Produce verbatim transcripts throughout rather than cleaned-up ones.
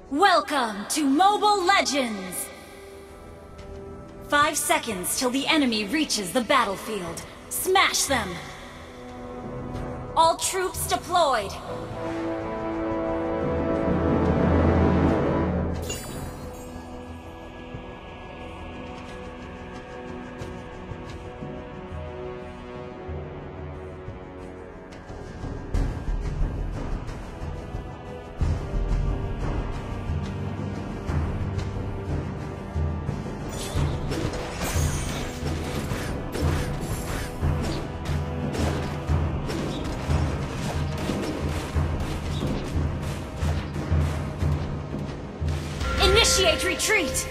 Welcome to Mobile Legends! Five seconds till the enemy reaches the battlefield. Smash them! All troops deployed! Initiate retreat!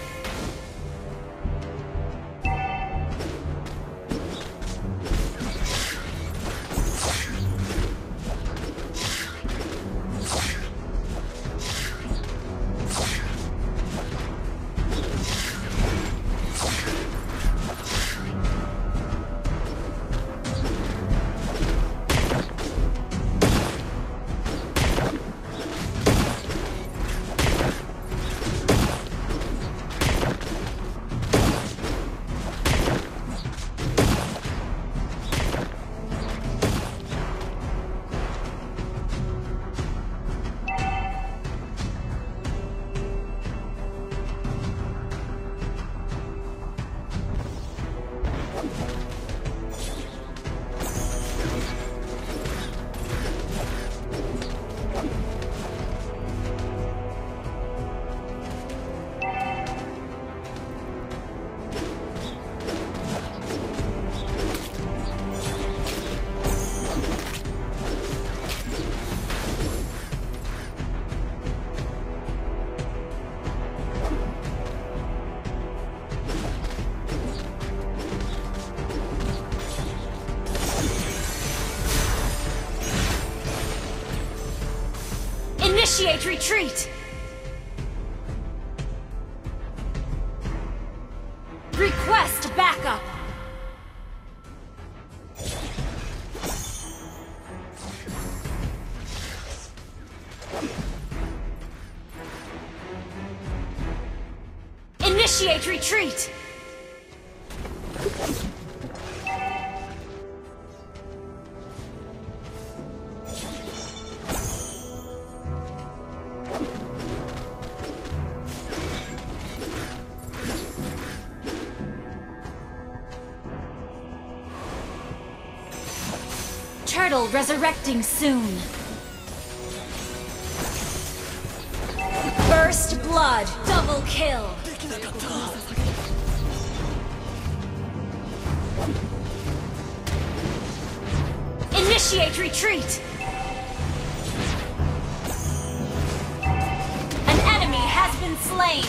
Initiate retreat! Request backup! Initiate retreat! Turtle resurrecting soon. First blood, double kill. Initiate retreat. An enemy has been slain.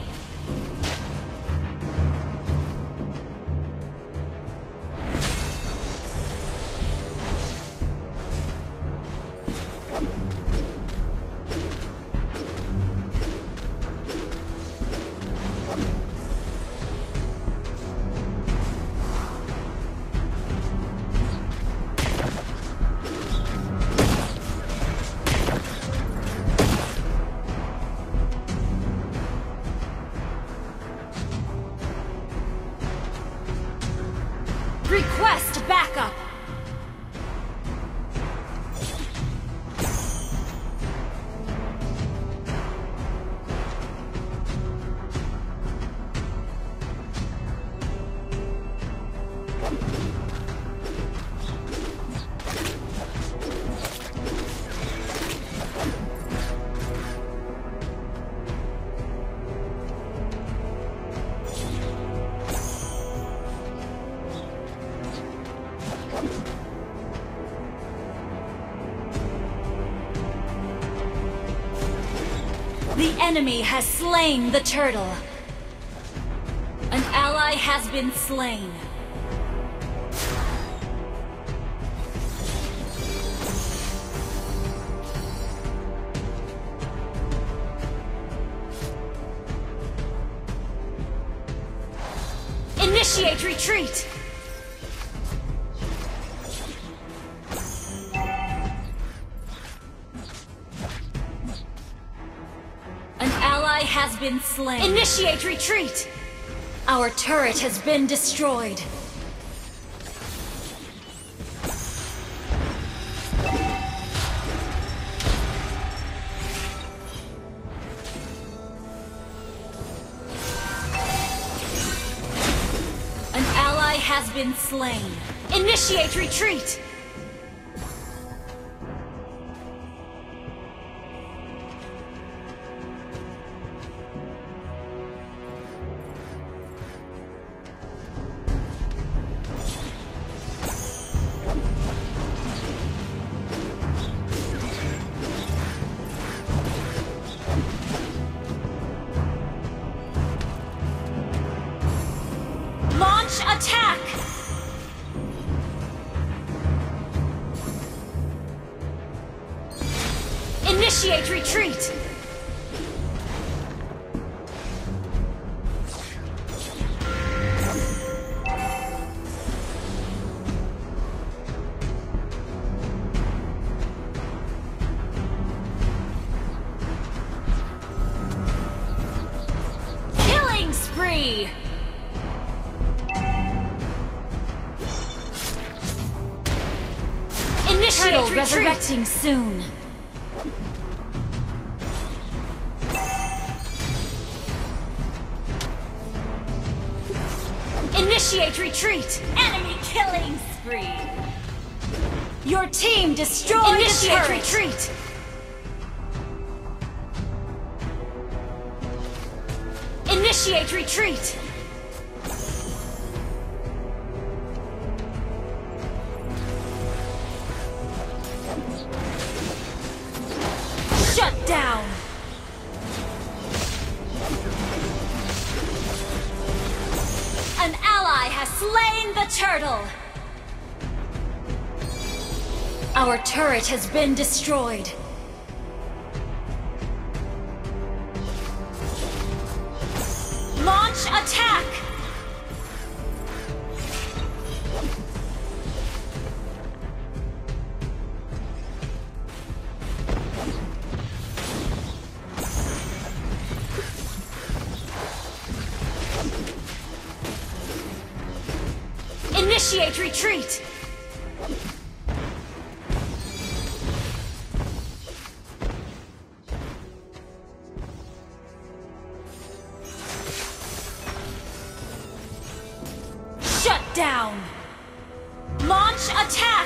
Request backup! The enemy has slain the turtle. An ally has been slain. Initiate retreat! ally has been slain. Initiate retreat! Our turret has been destroyed. An ally has been slain. Initiate retreat! Attack! Initiate retreat! Killing spree! Turtle resurrecting soon. Initiate retreat! Enemy killing spree! Your team destroyed Initiate the turret! Retreat! Initiate retreat! Shut down! An ally has slain the turtle! Our turret has been destroyed. Launch attack! Initiate retreat! Shut down! Launch attack!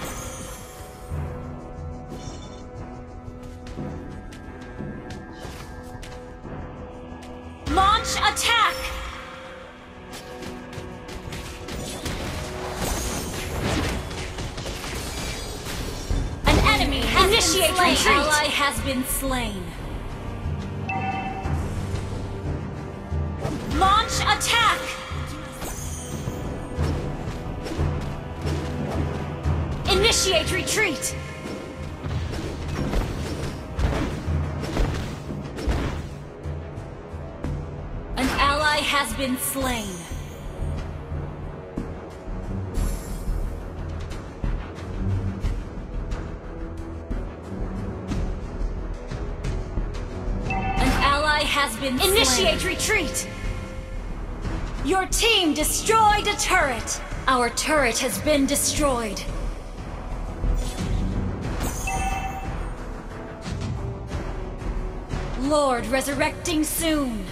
Launch attack! Initiate retreat! An ally has been slain. Launch attack! Initiate retreat! An ally has been slain. Has been Initiate slain. Retreat! Your team destroyed a turret! Our turret has been destroyed. Lord resurrecting soon.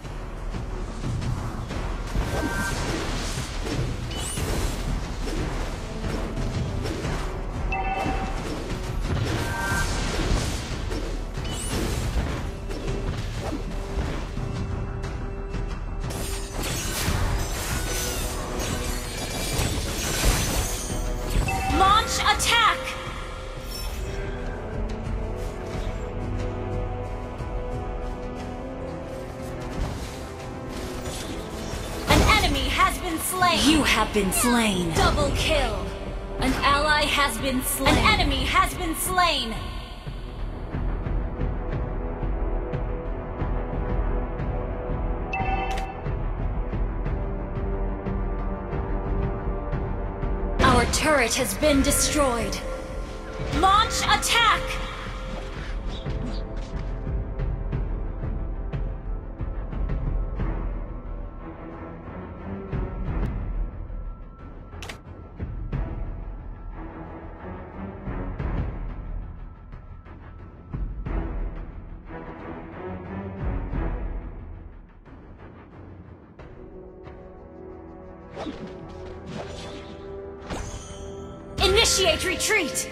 Attack! An enemy has been slain! You have been slain! Double kill! An ally has been slain! An enemy has been slain! Our turret has been destroyed. Launch attack! Initiate retreat!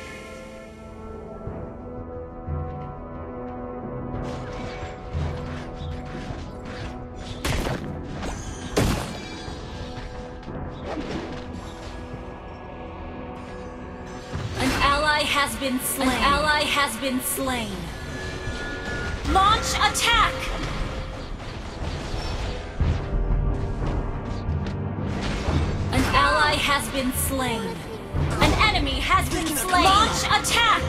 An ally has been slain. An ally has been slain. Launch attack! An ally has been slain. An enemy has been slain. Launch attack!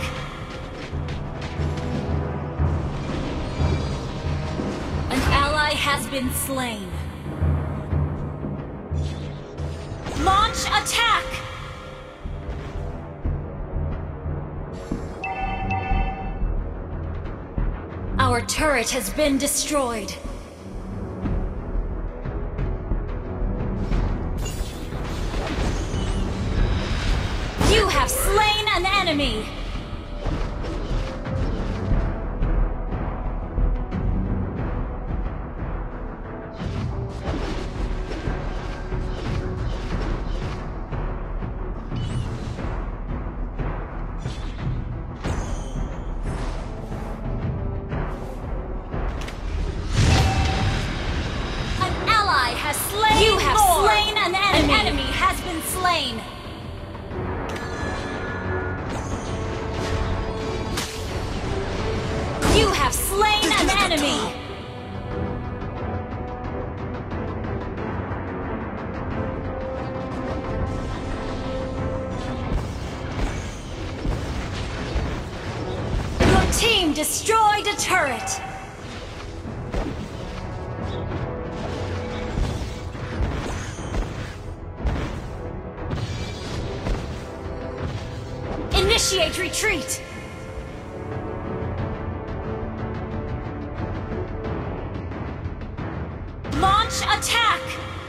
An ally has been slain. Launch attack! Our turret has been destroyed. You have slain an enemy! You have more. slain an enemy! An enemy has been slain! You have slain an enemy! Your team destroyed a turret! Initiate retreat! Launch attack!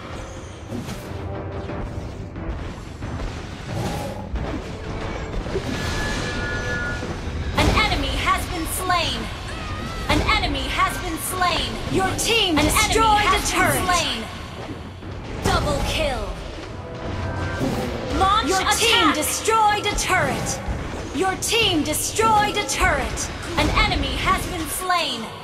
An enemy has been slain! An enemy has been slain! Your team An destroyed a turret! Slain. Double kill! Launch Your attack. team destroyed a turret! Your team destroyed a turret! An enemy has been slain!